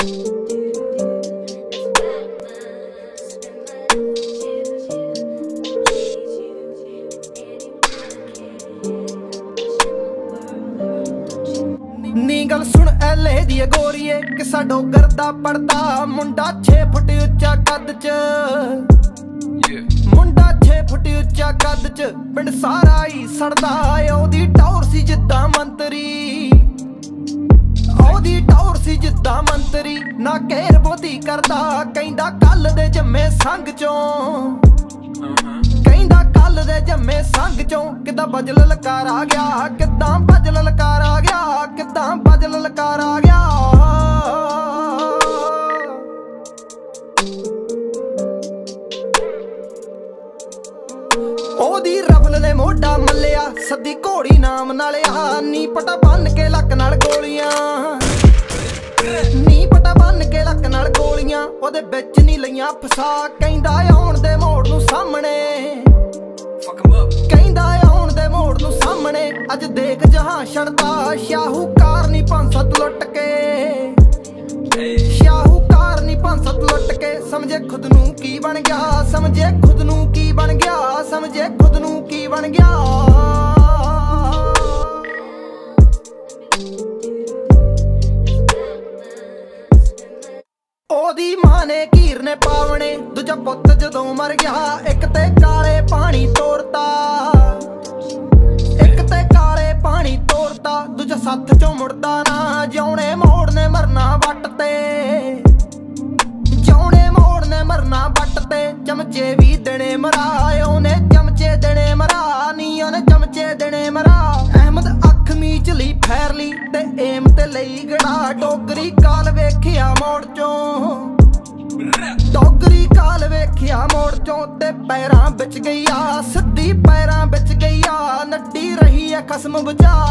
नी गल सुन एले दी गोरीए किसा डोगर दा पड़दा मुंडा 6 फुट उच्चा कद च मुंडा 6 फुट उच्चा कद च पिंड सारा ही सड़दा ओदी टौर सी जिद्दां मंतरी ओदी टौर सी जिद्दां मंतरी ना घेर बोधी करदा कहंदा कल दे जम्मे संग चों कहंदा कल दे जम्मे संग चों किदां बज ललकार आ गया किदां बज ललकार आ गया किदां बज ललकार आ गया ओदी रफल ने मोढा मल्लिया सदी घोड़ी नाम नाल नी पटा बन के लक नाल गोलियां नी पटा बन के लक नाल गोलियां ओदे विच नी लईयां फसा कहंदा आउण दे मोड़ नूं सामणे कहंदा आउण दे मोड़ नूं सामणे अज देख जहां छड़दा शाहूकार नी 5-7 लुट के शाहूकार नी 5-7 लुट के समझे खुद नूं की बन गया समझे खुद नूं की बन गया समझे खुद नूं की बन गया ओदी मां ने कीर ने पावने दूजा पुत जदों मर गया एक ते काले पानी तोरता एक ते काले पानी तोरता दूजा सत्थ चों मुड़दा ना जिउणे मोड़ ने मरना वट ते जिउणे मोड़ ने मरना वट ते चमचे भी देने मरा ओने चमचे देने मरा नी ओने चमचे देने मरा अहमद अख मीच ली फैर ली ते एम ते लई गड़ा डोगरी काल वेखिया मोड़ चों डोगरी काल वेखिया मोड़ चों ते पैरां बिच गई आ सिद्धी पैरां बिच गई आ नड्डी रही है खसम बचा